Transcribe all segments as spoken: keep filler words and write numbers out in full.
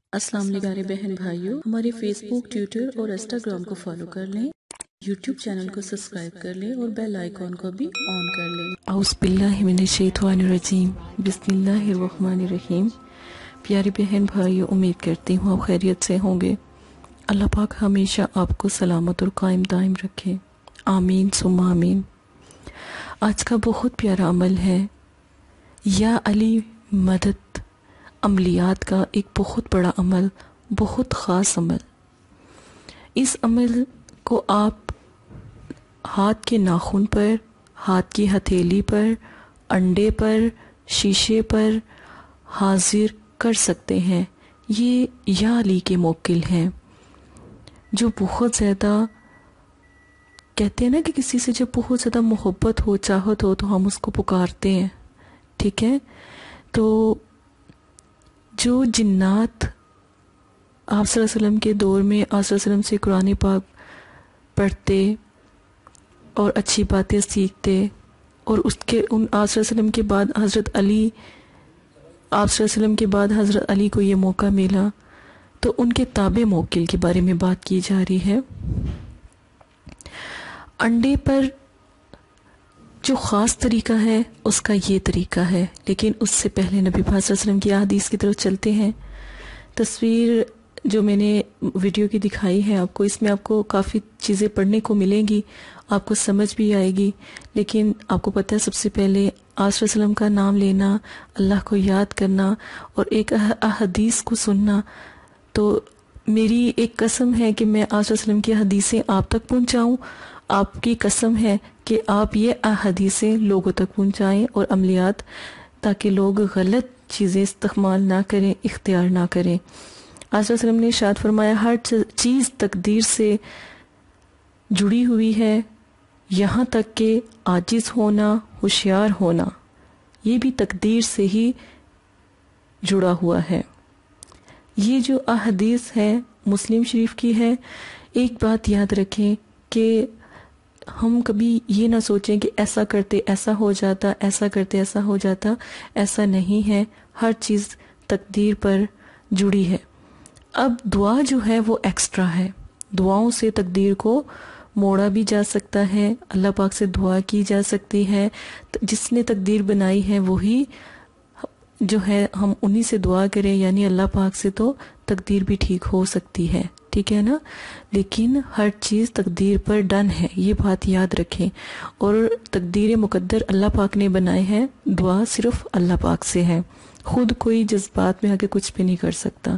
السلام علیکم پیارے بہن بھائیوں، ہمارے فیس بک، ٹویٹر اور انسٹاگرام کو فالو کر لیں، یوٹیوب چینل کو سبسکرائب کر لیں اور بیل آئیکن کو بھی آن کر لیں۔ اعوذ باللہ من الشیطان الرجیم، بسم اللہ الرحمن الرحیم۔ پیارے بہن بھائیوں، امید کرتی ہوں آپ خیریت سے ہوں گے۔ اللہ پاک ہمیشہ آپ کو سلامت اور قائم دائم رکھے، آمین ثم آمین۔ آج کا بہت پیارا عمل ہے یا علی مدد، عملیات کا ایک بہت بڑا عمل، بہت خاص عمل۔ اس عمل کو آپ ہاتھ کے ناخن پر، ہاتھ کی ہتھیلی پر، انڈے پر، شیشے پر حاضر کر سکتے ہیں۔ یہ یا علی کے موکل ہیں، جو بہت زیادہ کہتے ہیں نا کہ کسی سے جب بہت زیادہ محبت ہو، چاہت ہو تو ہم اس کو پکارتے ہیں، ٹھیک ہے؟ تو جو جنات آپ صلی اللہ علیہ وسلم کے دور میں آپ صلی اللہ علیہ وسلم سے قرآن پاک پڑھتے اور اچھی باتیں سیکھتے، اور اس کے ان آپ صلی اللہ علیہ وسلم کے بعد حضرت علی آپ صلی اللہ علیہ وسلم کے بعد حضرت علی کو یہ موقع ملا، تو ان کے تابع موکل کے بارے میں بات کی جا رہی ہے۔ انڈے پر جو خاص طریقہ ہے اس کا یہ طریقہ ہے، لیکن اس سے پہلے نبی پاک صلی اللہ علیہ وسلم کی احادیث کی طرف چلتے ہیں۔ تصویر جو میں نے ویڈیو کی دکھائی ہے آپ کو، اس میں آپ کو کافی چیزیں پڑھنے کو ملیں گی، آپ کو سمجھ بھی آئے گی، لیکن آپ کو پتہ ہے سب سے پہلے آپ صلی اللہ علیہ وسلم کا نام لینا، اللہ کو یاد کرنا اور ایک احادیث کو سننا، تو میری ایک قسم ہے کہ میں آپ صلی اللہ علیہ وسلم کی حدیثیں آپ تک پہنچاؤں، آپ کی قسم ہے کہ آپ یہ احادیثیں لوگوں تک پہنچائیں اور عملیات، تاکہ لوگ غلط چیزیں استعمال نہ کریں، اختیار نہ کریں۔ آپ صلی اللہ علیہ وسلم نے ارشاد فرمایا، ہر چیز تقدیر سے جڑی ہوئی ہے، یہاں تک کہ عاجز ہونا، ہوشیار ہونا، یہ بھی تقدیر سے ہی جڑا ہوا ہے۔ یہ جو احادیث ہے مسلم شریف کی ہے۔ ایک بات یاد رکھیں کہ ہم کبھی یہ نہ سوچیں کہ ایسا کرتے ایسا ہو جاتا، ایسا کرتے ایسا ہو جاتا، ایسا نہیں ہے۔ ہر چیز تقدیر پر جڑی ہے۔ اب دعا جو ہے وہ ایکسٹرا ہے، دعاؤں سے تقدیر کو موڑا بھی جا سکتا ہے، اللہ پاک سے دعا کی جا سکتی ہے، جس نے تقدیر بنائی ہے وہی جو ہے ہم انہی سے دعا کریں، یعنی اللہ پاک سے، تو تقدیر بھی ٹھیک ہو سکتی ہے، ٹھیک ہے نا؟ لیکن ہر چیز تقدیر پر ڈن ہے، یہ بات یاد رکھیں۔ اور تقدیر مقدر اللہ پاک نے بنائے ہیں، دعا صرف اللہ پاک سے ہے، خود کوئی جذبات میں آ کے کچھ بھی نہیں کر سکتا۔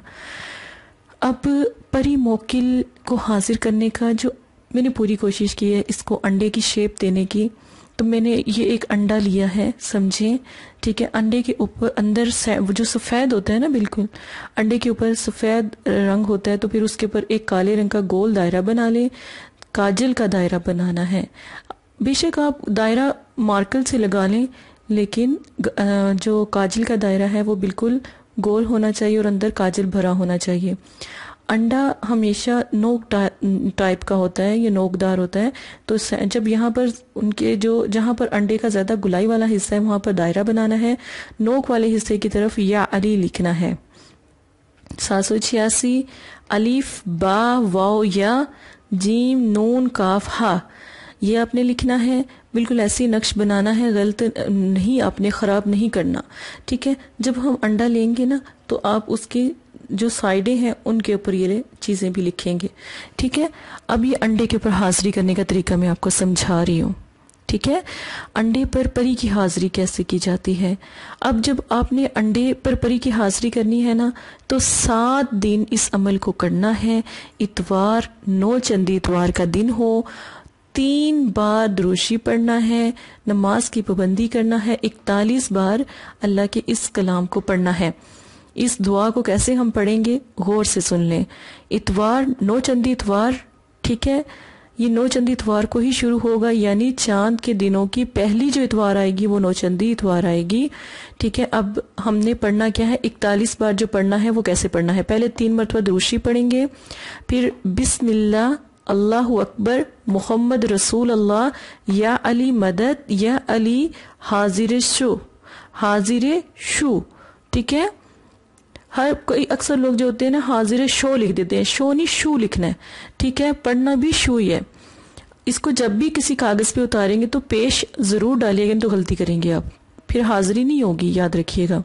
اب پری موکل کو حاضر کرنے کا جو میں نے پوری کوشش کی ہے، اس کو انڈے کی شیپ دینے کی، تو میں نے یہ ایک انڈا لیا ہے، سمجھیں، ٹھیک ہے؟ انڈے کے اوپر اندر جو سفید ہوتا ہے نا، بالکل انڈے کے اوپر سفید رنگ ہوتا ہے، تو پھر اس کے اوپر ایک کالے رنگ کا گول دائرہ بنا لیں، کاجل کا دائرہ بنانا ہے۔ بے شک آپ دائرہ مارکر سے لگا لیں، لیکن جو کاجل کا دائرہ ہے وہ بالکل گول ہونا چاہیے اور اندر کاجل بھرا ہونا چاہیے۔ انڈا ہمیشہ نوک ٹائپ کا ہوتا ہے، یہ نوک دار ہوتا ہے، تو جب یہاں پر ان کے جو جہاں پر انڈے کا زیادہ گلائی والا حصہ ہے وہاں پر دائرہ بنانا ہے، نوک والے حصے کی طرف یا علی لکھنا ہے۔ سات سو چھیاسی الف با واو یا جیم نون کاف ہا، یہ آپ نے لکھنا ہے، بالکل ایسی نقش بنانا ہے، غلط نہیں، آپ نے خراب نہیں کرنا، ٹھیک ہے؟ جب ہم انڈا لیں گے نا تو آپ اس کی جو سائڈیں ہیں ان کے اوپر یہ چیزیں بھی لکھیں گے، ٹھیک ہے؟ اب یہ انڈے کے اوپر حاضری کرنے کا طریقہ میں آپ کو سمجھا رہی ہوں، ٹھیک ہے؟ انڈے پر پری کی حاضری کیسے کی جاتی ہے؟ اب جب آپ نے انڈے پر پری کی حاضری کرنی ہے نا، تو سات دن اس عمل کو کرنا ہے۔ اتوار، نو چندی اتوار کا دن ہو، تین بار دروشی پڑھنا ہے، نماز کی پابندی کرنا ہے، اکتالیس بار اللہ کے اس کلام کو پڑھنا ہے۔ اس دعا کو کیسے ہم پڑھیں گے، غور سے سن لیں۔ اتوار، نو چندی اتوار، ٹھیک ہے؟ یہ نو چندی اتوار کو ہی شروع ہوگا، یعنی چاند کے دنوں کی پہلی جو اتوار آئے گی وہ نو چندی اتوار آئے گی، ٹھیک ہے؟ اب ہم نے پڑھنا کیا ہے، اکتالیس بار جو پڑھنا ہے وہ کیسے پڑھنا ہے؟ پہلے تین مرتبہ دروشی پڑھیں گے، پھر بسم اللہ، اللہ اکبر، محمد رسول اللہ، یا علی مدد، یا علی حاضر شو، حاضر شو، ٹھیک ہے؟ ہر کوئی اکثر لوگ جو ہوتے ہیں نا حاضر شو لکھ دیتے ہیں، شو نہیں شو لکھنا ہے، ٹھیک ہے، پڑھنا بھی شو ہی ہے. اس کو جب بھی کسی کاغذ پہ اتاریں گے تو پیش ضرور ڈالیے گا، تو غلطی کریں گے آپ، پھر حاضری نہیں ہوگی، یاد رکھیے گا.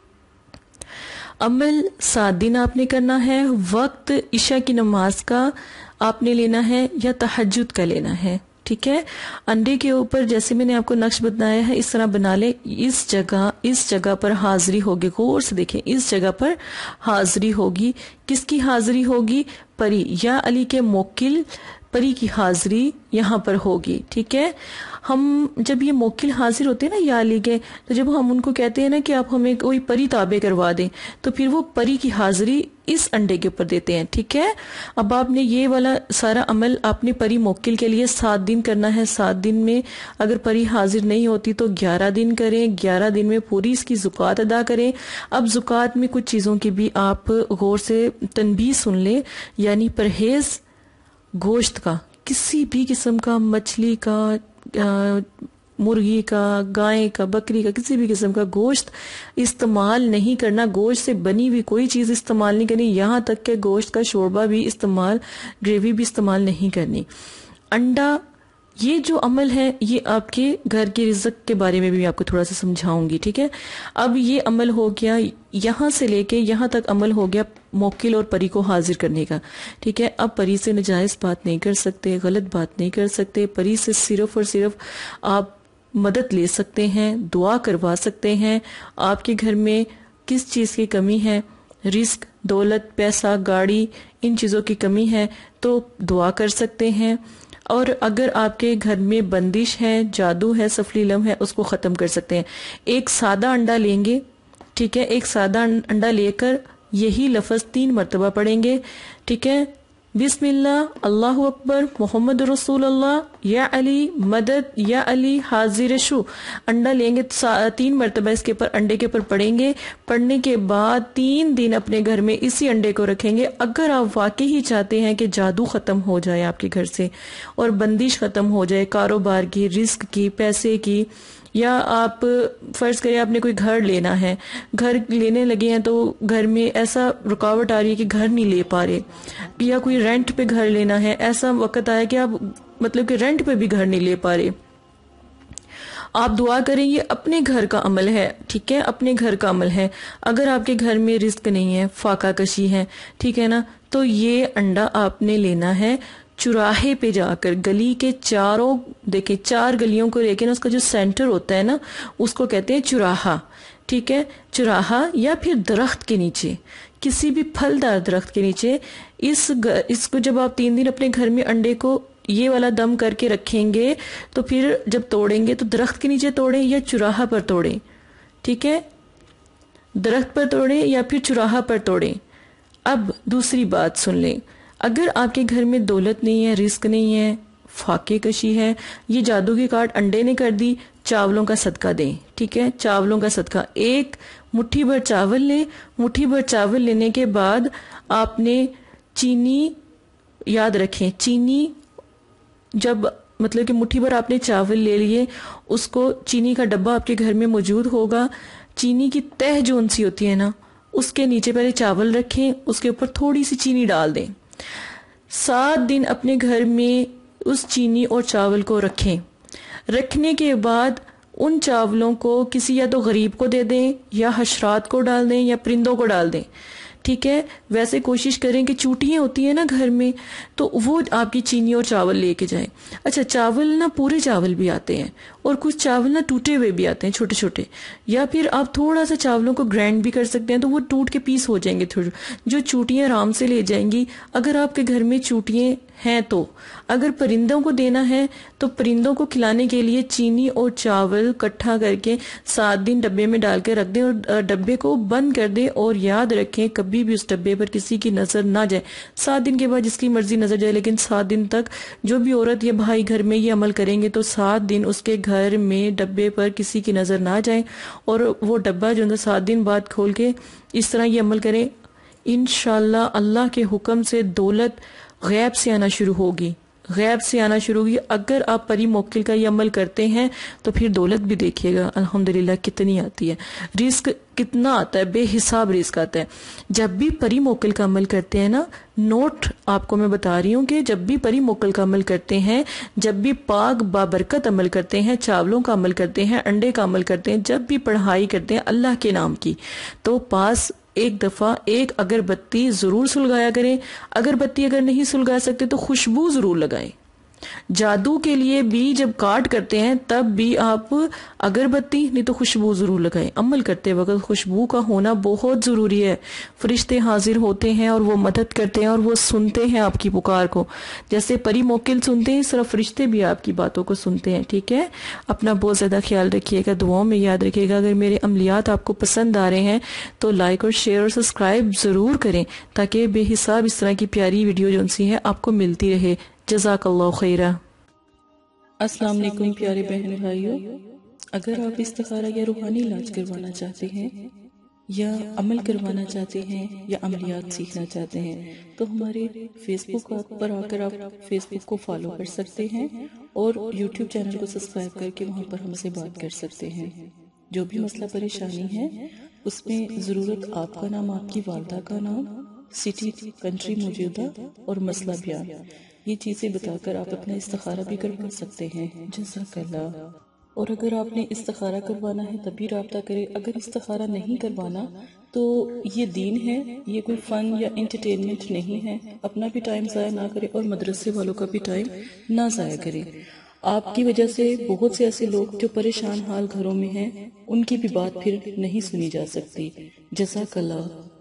عمل سات دن آپ نے کرنا ہے. وقت عشاء کی نماز کا آپ نے لینا ہے یا تہجد کا لینا ہے، ٹھیک ہے. انڈے کے اوپر جیسے میں نے آپ کو نقش بتایا ہے اس طرح بنا لے. اس جگہ اس جگہ پر حاضری ہوگی، غور سے دیکھیں، اس جگہ پر حاضری ہوگی. کس کی حاضری ہوگی؟ پری یا علی کے موکل پری کی حاضری یہاں پر ہوگی، ٹھیک ہے. ہم جب یہ موکل حاضر ہوتے ہیں نا یا علی کے، تو جب ہم ان کو کہتے ہیں نا کہ آپ ہمیں کوئی پری تابع کروا دیں، تو پھر وہ پری کی حاضری اس انڈے کے اوپر دیتے ہیں، ٹھیک ہے. اب آپ نے یہ والا سارا عمل آپ نے پری موکل کے لیے سات دن کرنا ہے. سات دن میں اگر پری حاضر نہیں ہوتی تو گیارہ دن کریں. گیارہ دن میں پوری اس کی زکوٰۃ ادا کریں. اب زکوٰۃ میں کچھ چیزوں کی بھی آپ غور سے تنبیہ سن لیں، یعنی پرہیز گوشت کا، کسی بھی قسم کا، مچھلی کا، مرغی کا، گائے کا، بکری کا، کسی بھی قسم کا گوشت استعمال نہیں کرنا. گوشت سے بنی ہوئی کوئی چیز استعمال نہیں کرنی، یہاں تک کہ گوشت کا شوربہ بھی استعمال، گریوی بھی استعمال نہیں کرنی. انڈا، یہ جو عمل ہے یہ آپ کے گھر کے رزق کے بارے میں بھی آپ کو تھوڑا سا سمجھاؤں گی، ٹھیک ہے. اب یہ عمل ہو گیا، یہاں سے لے کے یہاں تک عمل ہو گیا موکل اور پری کو حاضر کرنے کا، ٹھیک ہے. اب پری سے نجائز بات نہیں کر سکتے، غلط بات نہیں کر سکتے. پری سے صرف اور صرف آپ مدد لے سکتے ہیں، دعا کروا سکتے ہیں. آپ کے گھر میں کس چیز کی کمی ہے، رزق، دولت، پیسہ، گاڑی، ان چیزوں کی کمی ہے تو دعا کر سکتے ہیں. اور اگر آپ کے گھر میں بندش ہے، جادو ہے، سفلی لم ہے، اس کو ختم کر سکتے ہیں. ایک سادہ انڈا لیں گے، ٹھیک ہے، ایک سادہ انڈا لے کر یہی لفظ تین مرتبہ پڑھیں گے، ٹھیک ہے. بسم اللہ، اللہ اکبر، محمد رسول اللہ، یا علی مدد، یا علی حاضر شو. انڈا لیں گے تین مرتبہ اس کے اوپر، انڈے کے اوپر پڑھیں گے. پڑھنے کے بعد تین دن اپنے گھر میں اسی انڈے کو رکھیں گے. اگر آپ واقعی ہی چاہتے ہیں کہ جادو ختم ہو جائے آپ کے گھر سے اور بندش ختم ہو جائے، کاروبار کی، رزق کی، پیسے کی، یا آپ فرض کریں آپ نے کوئی گھر لینا ہے، گھر لینے لگے ہیں تو گھر میں ایسا رکاوٹ آ رہی ہے کہ گھر نہیں لے پا رہے، یا کوئی رینٹ پہ گھر لینا ہے، ایسا وقت آیا کہ آپ مطلب کہ رینٹ پہ بھی گھر نہیں لے پا رہے، آپ دعا کریں. یہ اپنے گھر کا عمل ہے، ٹھیک ہے، اپنے گھر کا عمل ہے. اگر آپ کے گھر میں رزق نہیں ہے، فاقہ کشی ہے، ٹھیک ہے نا، تو یہ انڈا آپ نے لینا ہے چراہے پہ جا کر، گلی کے چاروں، دیکھیں چار گلیوں کو، لیکن اس کا جو سینٹر ہوتا ہے نا اس کو کہتے ہیں چراہا، ٹھیک ہے. چراہا یا پھر درخت کے نیچے، کسی بھی پھلدار درخت کے نیچے. اس اس کو جب آپ تین دن اپنے گھر میں انڈے کو یہ والا دم کر کے رکھیں گے تو پھر جب توڑیں گے تو درخت کے نیچے توڑیں یا چراہا پر توڑیں، ٹھیک ہے، درخت پر توڑیں یا پھر چراہا پر توڑیں. اب دوسری بات سن لیں، اگر آپ کے گھر میں دولت نہیں ہے، رزق نہیں ہے، فاقے کشی ہے، یہ جادو کی کاٹ انڈے نے کر دی، چاولوں کا صدقہ دیں، ٹھیک ہے، چاولوں کا صدقہ. ایک مٹھی بھر چاول لیں. مٹھی بھر چاول لینے کے بعد آپ نے چینی، یاد رکھیں چینی، جب مطلب کہ مٹھی بھر آپ نے چاول لے لیے، اس کو چینی کا ڈبہ آپ کے گھر میں موجود ہوگا. چینی کی تہ جو ان سی ہوتی ہے نا، اس کے نیچے پہلے چاول رکھیں، اس کے اوپر تھوڑی سی چینی ڈال دیں. سات دن اپنے گھر میں اس چینی اور چاول کو رکھیں. رکھنے کے بعد ان چاولوں کو کسی یا تو غریب کو دے دیں، یا حشرات کو ڈال دیں، یا پرندوں کو ڈال دیں، ٹھیک ہے. ویسے کوشش کریں کہ چوٹیاں ہوتی ہیں نا گھر میں، تو وہ آپ کی چینی اور چاول لے کے جائیں. اچھا، چاول نا پورے چاول بھی آتے ہیں اور کچھ چاول نا ٹوٹے ہوئے بھی آتے ہیں، چھوٹے چھوٹے، یا پھر آپ تھوڑا سا چاولوں کو گرائنڈ بھی کر سکتے ہیں تو وہ ٹوٹ کے پیس ہو جائیں گے تھوڑے، جو چوٹیاں آرام سے لے جائیں گی. اگر آپ کے گھر میں چوٹیاں ہیں تو اگر پرندوں کو دینا ہے تو پرندوں کو کھلانے کے لیے چینی اور چاول کٹھا کر کے سات دن ڈبے میں ڈال کے رکھ دیں اور ڈبے کو بند کر دیں. اور یاد رکھیں کبھی بھی اس ڈبے پر کسی کی نظر نہ جائے. سات دن کے بعد جس کی مرضی نظر جائے، لیکن سات دن تک جو بھی عورت یا بھائی گھر میں یہ عمل کریں گے تو سات دن اس کے گھر میں ڈبے پر کسی کی نظر نہ جائے. اور وہ ڈبہ جو ہے سات دن بعد کھول کے اس طرح یہ عمل کریں، انشاءاللہ اللہ کے حکم سے دولت غیب سے آنا شروع ہوگی. غیب سے آنا شروع ہوگی. اگر آپ پری موکل کا یہ عمل کرتے ہیں تو پھر دولت بھی دیکھیے گا الحمدللہ کتنی آتی ہے. رزق کتنا آتا ہے, بے حساب رزق آتا ہے. جب بھی پری موکل کا عمل کرتے ہیں نا, نوٹ آپ کو میں بتا رہی ہوں کہ جب بھی پری موکل کا عمل کرتے ہیں, جب بھی پاک بابرکت عمل کرتے ہیں, چاولوں کا عمل کرتے ہیں, انڈے کا عمل کرتے ہیں, جب بھی پڑھائی کرتے ہیں اللہ کے نام کی, تو پاس ایک دفعہ ایک اگربتی ضرور سلگایا کریں. اگربتی اگر نہیں سلگا سکتے تو خوشبو ضرور لگائیں. جادو کے لیے بھی جب کاٹ کرتے ہیں تب بھی آپ اگربتی نہیں تو خوشبو ضرور لگائیں. عمل کرتے وقت خوشبو کا ہونا بہت ضروری ہے. فرشتے حاضر ہوتے ہیں اور وہ مدد کرتے ہیں اور وہ سنتے ہیں آپ کی پکار کو. جیسے پری موکل سنتے ہیں اس طرح فرشتے بھی آپ کی باتوں کو سنتے ہیں. ٹھیک ہے, اپنا بہت زیادہ خیال رکھیے گا, دعاؤں میں یاد رکھیے گا. اگر میرے عملیات آپ کو پسند آ رہے ہیں تو لائک اور شیئر اور سبسکرائب ضرور کریں تاکہ بے حساب اس طرح کی پیاری ویڈیو جو سی ہے آپ کو ملتی رہے. جزاک اللہ خیرہ. السلام علیکم پیارے بہن بھائیوں. اگر آپ استخارہ یا روحانی علاج کروانا چاہتے ہیں یا عمل کروانا چاہتے ہیں یا عملیات سیکھنا چاہتے ہیں تو ہمارے فیس بک پر آ کر آپ فیس بک کو فالو کر سکتے ہیں اور یوٹیوب چینل کو سبسکرائب کر کے وہاں پر ہم سے بات کر سکتے ہیں. جو بھی مسئلہ پریشانی ہے اس میں ضرورت آپ کا نام, آپ کی والدہ کا نام, سٹی کنٹری موجودہ اور مسئلہ بیان, یہ چیزیں بتا کر آپ اپنا استخارہ بھی کروا سکتے ہیں. جزاک اللہ. اور اگر آپ نے استخارہ کروانا ہے تب بھی رابطہ کریں. اگر استخارہ نہیں کروانا تو یہ دین ہے, یہ کوئی فن یا انٹرٹینمنٹ نہیں ہے. اپنا بھی ٹائم ضائع نہ کریں اور مدرسے والوں کا بھی ٹائم نہ ضائع کریں. آپ کی وجہ سے بہت سے ایسے لوگ جو پریشان حال گھروں میں ہیں ان کی بھی بات پھر نہیں سنی جا سکتی. جزاک اللہ.